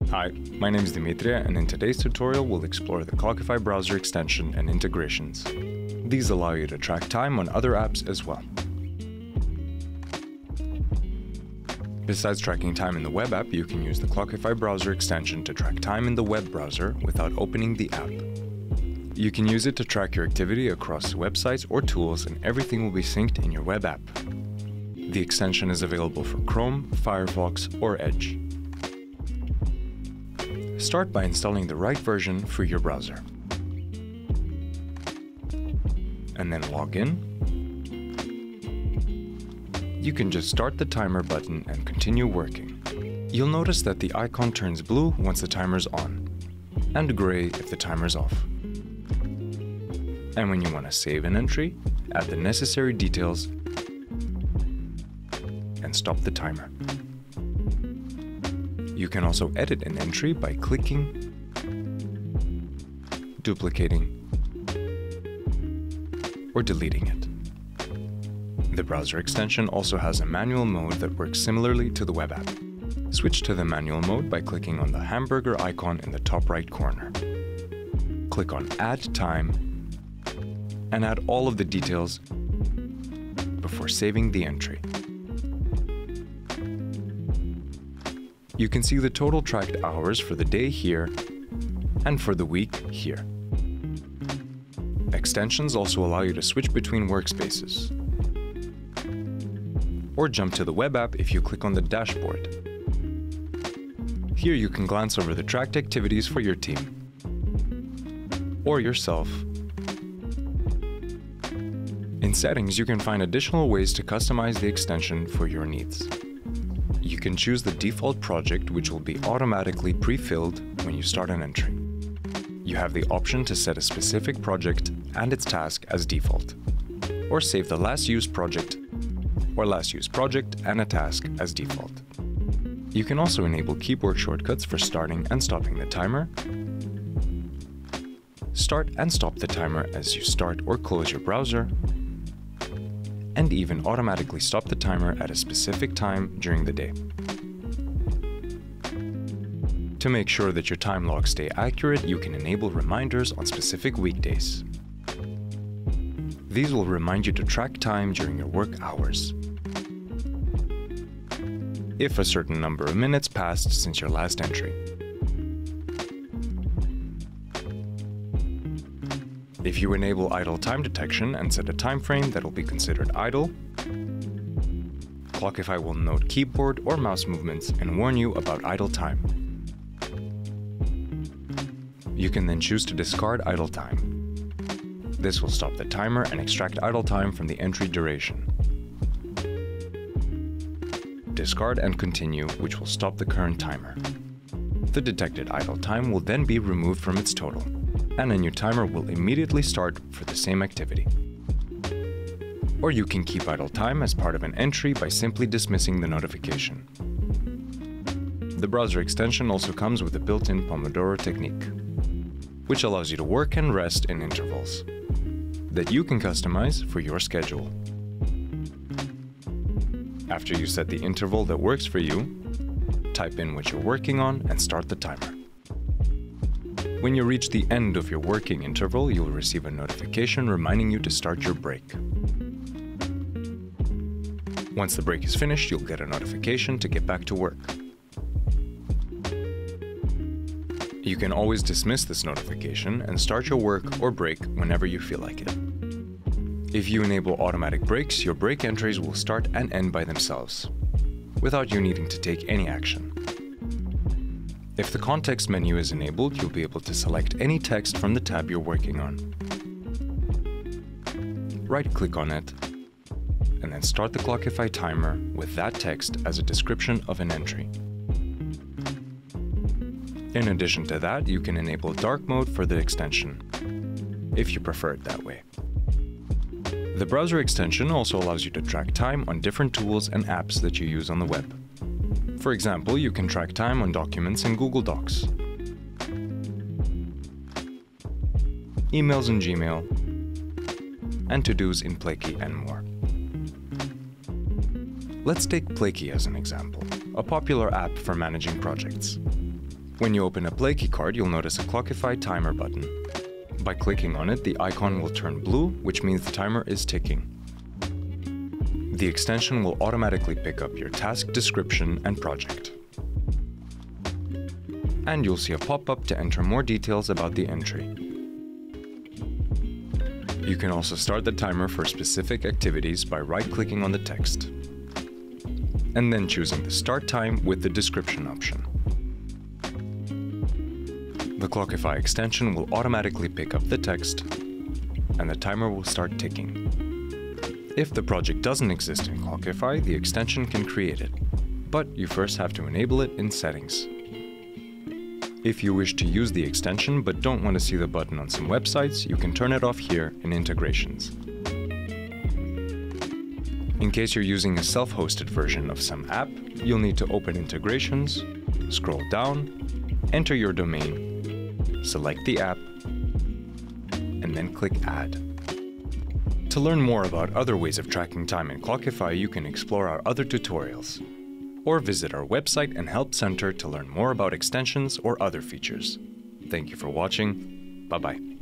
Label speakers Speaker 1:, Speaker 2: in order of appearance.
Speaker 1: Hi, my name is Dimitri, and in today's tutorial we'll explore the Clockify browser extension and integrations. These allow you to track time on other apps as well. Besides tracking time in the web app, you can use the Clockify browser extension to track time in the web browser without opening the app. You can use it to track your activity across websites or tools, and everything will be synced in your web app. The extension is available for Chrome, Firefox, or Edge. Start by installing the right version for your browser. And then log in. You can just start the timer button and continue working. You'll notice that the icon turns blue once the timer's on, and gray if the timer's off. And when you want to save an entry, add the necessary details and stop the timer. You can also edit an entry by clicking, duplicating, or deleting it. The browser extension also has a manual mode that works similarly to the web app. Switch to the manual mode by clicking on the hamburger icon in the top right corner. Click on Add Time and add all of the details before saving the entry. You can see the total tracked hours for the day here and for the week here. Extensions also allow you to switch between workspaces or jump to the web app if you click on the dashboard. Here you can glance over the tracked activities for your team or yourself. In settings, you can find additional ways to customize the extension for your needs. You can choose the default project, which will be automatically pre-filled when you start an entry. You have the option to set a specific project and its task as default, or save the last used project and a task as default. You can also enable keyboard shortcuts for starting and stopping the timer, start and stop the timer as you start or close your browser, and even automatically stop the timer at a specific time during the day. To make sure that your time logs stay accurate, you can enable reminders on specific weekdays. These will remind you to track time during your work hours, if a certain number of minutes passed since your last entry. If you enable idle time detection and set a time frame that will be considered idle, Clockify will note keyboard or mouse movements and warn you about idle time. You can then choose to discard idle time. This will stop the timer and extract idle time from the entry duration. Discard and continue, which will stop the current timer. The detected idle time will then be removed from its total, and a new timer will immediately start for the same activity. Or you can keep idle time as part of an entry by simply dismissing the notification. The browser extension also comes with a built-in Pomodoro technique, which allows you to work and rest in intervals that you can customize for your schedule. After you set the interval that works for you, type in what you're working on and start the timer. When you reach the end of your working interval, you'll receive a notification reminding you to start your break. Once the break is finished, you'll get a notification to get back to work. You can always dismiss this notification and start your work or break whenever you feel like it. If you enable automatic breaks, your break entries will start and end by themselves, without you needing to take any action. If the context menu is enabled, you'll be able to select any text from the tab you're working on. Right-click on it, and then start the Clockify timer with that text as a description of an entry. In addition to that, you can enable dark mode for the extension, if you prefer it that way. The browser extension also allows you to track time on different tools and apps that you use on the web. For example, you can track time on documents in Google Docs, emails in Gmail, and to-dos in Plaky and more. Let's take Plaky as an example, a popular app for managing projects. When you open a Play keycard, you'll notice a Clockify timer button. By clicking on it, the icon will turn blue, which means the timer is ticking. The extension will automatically pick up your task description and project. And you'll see a pop-up to enter more details about the entry. You can also start the timer for specific activities by right-clicking on the text, and then choosing the start time with the description option. The Clockify extension will automatically pick up the text, and the timer will start ticking. If the project doesn't exist in Clockify, the extension can create it, but you first have to enable it in Settings. If you wish to use the extension but don't want to see the button on some websites, you can turn it off here in Integrations. In case you're using a self-hosted version of some app, you'll need to open Integrations, scroll down, enter your domain, select the app, and then click Add. To learn more about other ways of tracking time in Clockify, you can explore our other tutorials, or visit our website and help center to learn more about extensions or other features. Thank you for watching. Bye-bye.